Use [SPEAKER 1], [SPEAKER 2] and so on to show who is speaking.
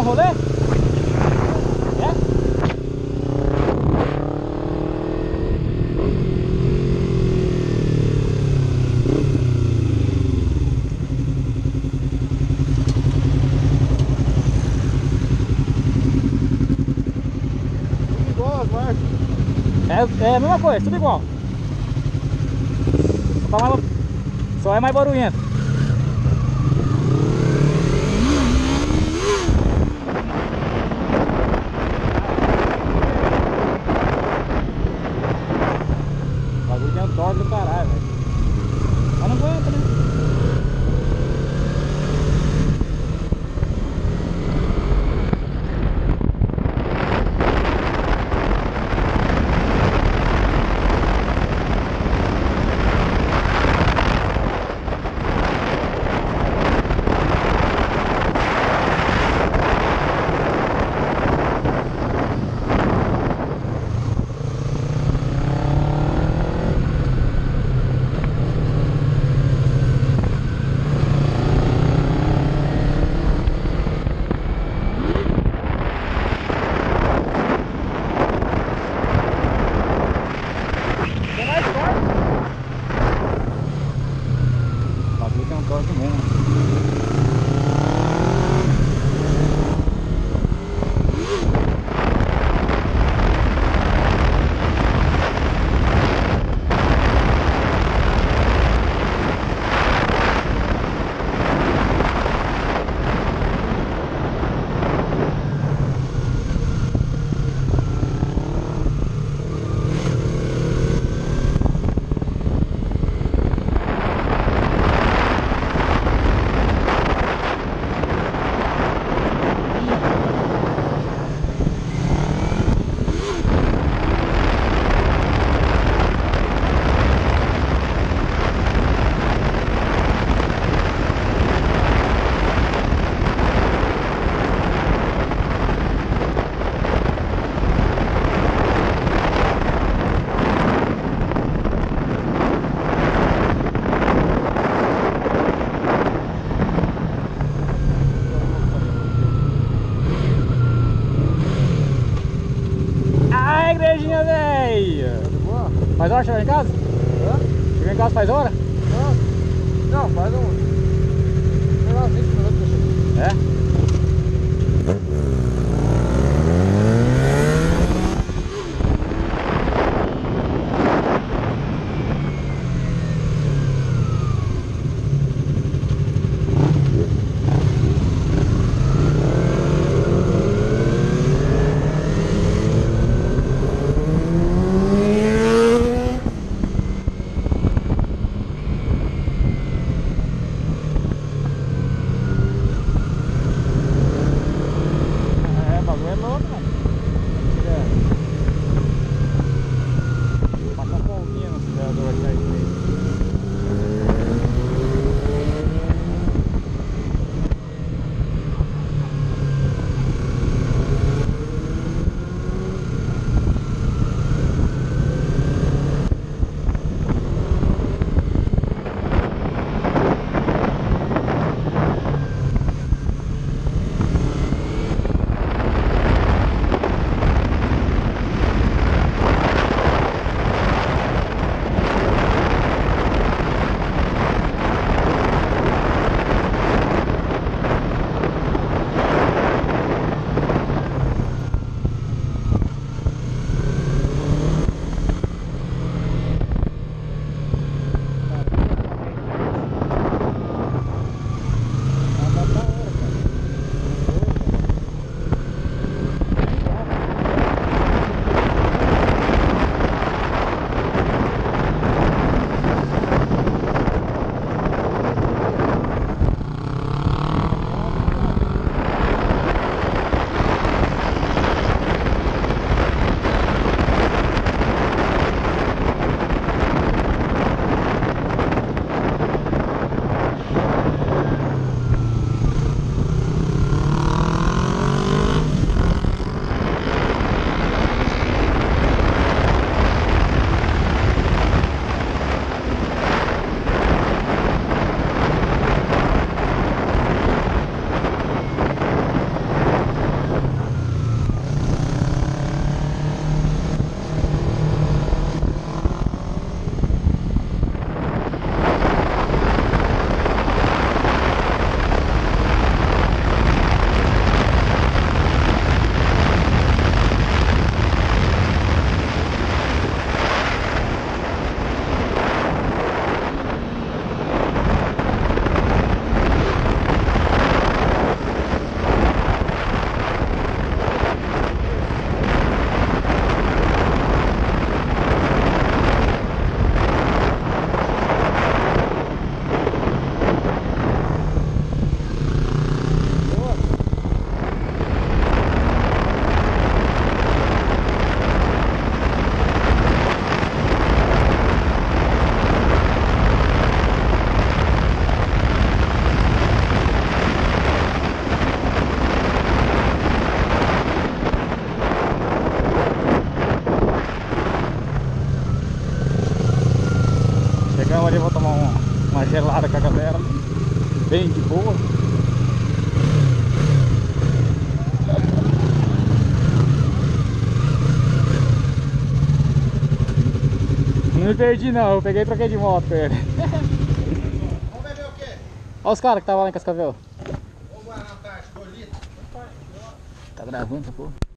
[SPEAKER 1] um rolê? É?
[SPEAKER 2] Igual as marcas.
[SPEAKER 1] É a mesma coisa, tudo igual. Só é mais barulhento. O bagulho tem um torque do caralho, velho. Mas não aguenta, né? Tem mais forte. O bagulho tem um torque mesmo. Ah, igrejinha, velho! Faz hora chegar em casa?
[SPEAKER 2] Hã?
[SPEAKER 1] Chegar em casa faz hora?
[SPEAKER 2] Não, faz sei lá, 20 minutos que eu chego.
[SPEAKER 1] É? me perdi não, eu peguei e troquei de moto com ele.
[SPEAKER 2] Vamos beber o quê?
[SPEAKER 1] Olha os caras que estavam lá em Cascavel.
[SPEAKER 2] Vamos lá na tarde, colita.
[SPEAKER 1] Tá gravando essa porra?